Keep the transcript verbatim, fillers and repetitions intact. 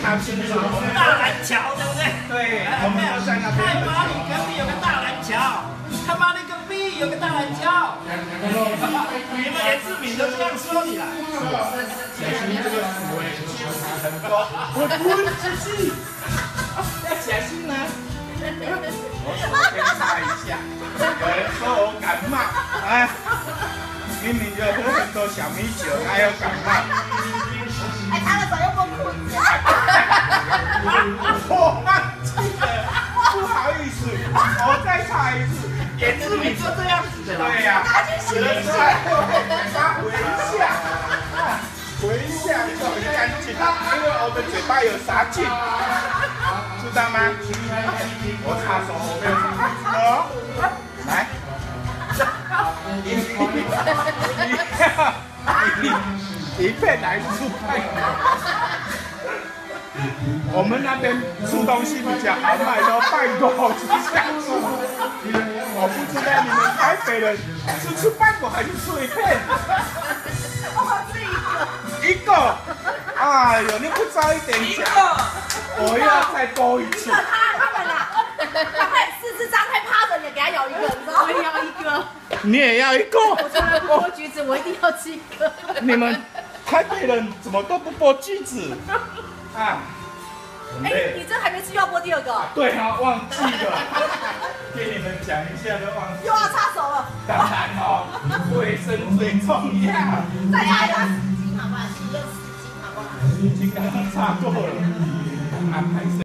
常清楚。 大蓝桥，对不对？ 对，我们都在那边。 太麻里隔壁有个大蓝桥，他妈那个壁有个大蓝桥。你们连志敏都这样说你了。 小心这个鼠哎，很多。我不会出去，要小心呢。我手先擦一下。有人说我感冒，哎，明明就喝很多小米酒，还有感冒。 还擦了手又不裤子。 我忘记了，不好意思，我再擦一次。 连志敏就这样子的。 对呀，有的时候嘴巴回一下，回一下就很干净，因为我的嘴巴有杀菌，知道吗？我擦手，我没有擦手，来，一一片来出派。我们那边出东西比较好卖，都半个好吃下去。我不知道你们台北人是吃半个还是吃一片？ 我吃一个。 一个。哎呦，你不早一点讲，我要再多一次。 他他们啦，赶快四肢张开趴着，也给他咬一个，你知道吗？我也要一个。 你也要一个？ 我从来不剥橘子，我一定要吃一个。 你们台北人怎么都不剥橘子？啊？ 哎，你这还没吃，又要剥第二个？ 对啊，忘记了。给你们讲一下都忘记。 又要擦手了。 当然哦，卫生最重要。 再擦一个十斤好不好？十个十斤好不好？ 已经刚刚擦过了，安排。